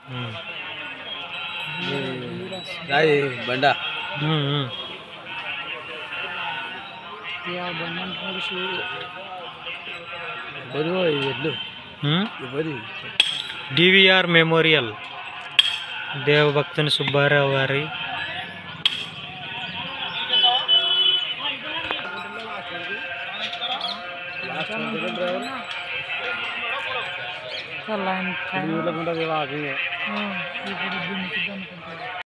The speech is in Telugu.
ఉమ్, రాయి బండ ఉమ్, ఉమ్. బరువు ఎడ్లు ఉమ్? బరి డివిఆర్ మెమోరియల్ దేవభక్తుని సుబ్బారావు గారి లాస్ట్ డ్రైవర్